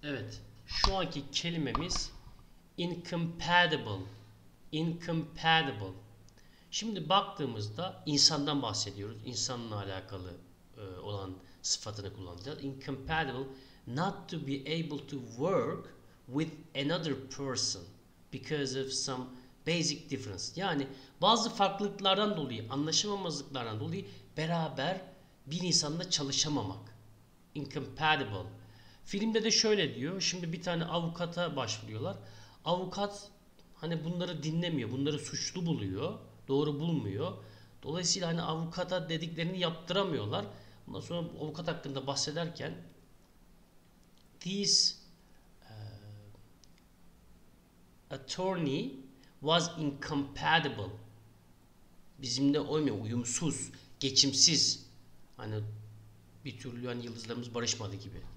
Evet. Şu anki kelimemiz incompatible. Incompatible. Şimdi baktığımızda insandan bahsediyoruz. İnsanla alakalı olan sıfatını kullanacağız. Incompatible, not to be able to work with another person because of some basic difference. Yani bazı farklılıklardan dolayı, anlaşamamazlıklardan dolayı beraber bir insanla çalışamamak. Incompatible. Filmde de şöyle diyor. Şimdi bir tane avukata başvuruyorlar. Avukat hani bunları dinlemiyor. Bunları suçlu buluyor. Doğru bulmuyor. Dolayısıyla hani avukata dediklerini yaptıramıyorlar. Ondan sonra avukat hakkında bahsederken this attorney was incompatible. Bizimle uyumsuz, geçimsiz. Hani bir türlü hani yıldızlarımız barışmadı gibi.